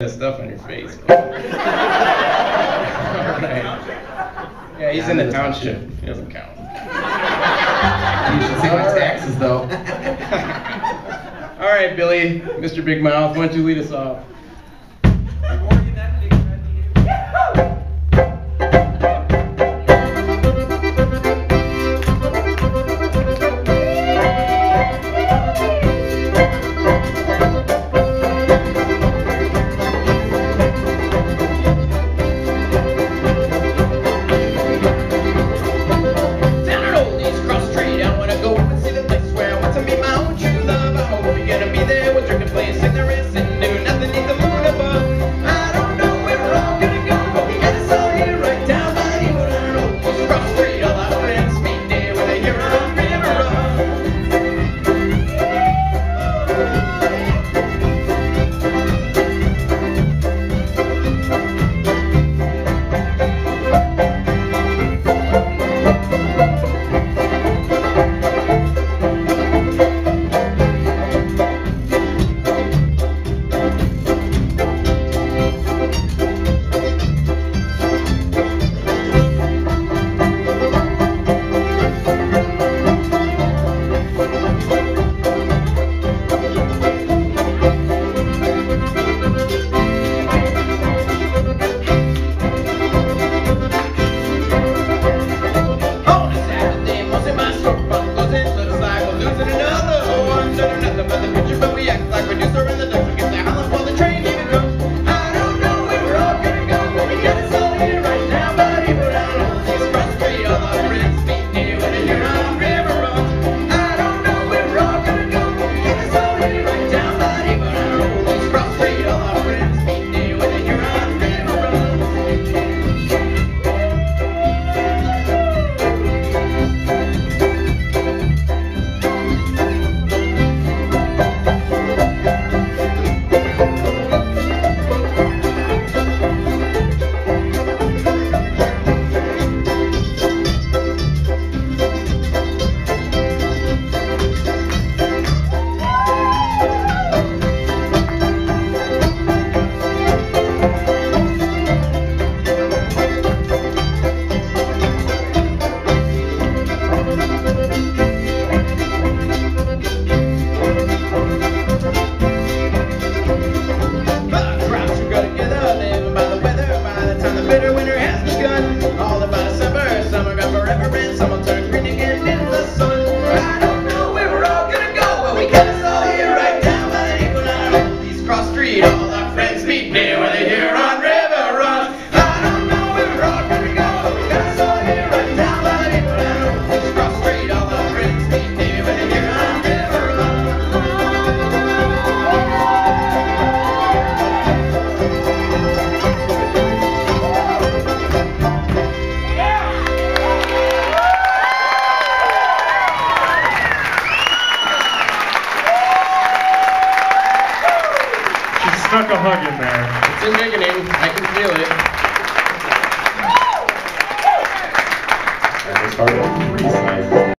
stuff on your face. Alright. Yeah, he's in the township. He doesn't count. You should see my taxes, though. Alright, Billy, Mr. Big Mouth, why don't you lead us off? Stuck a hug in there. It's in beginning. I can feel it. And it's hard to 3 sizes.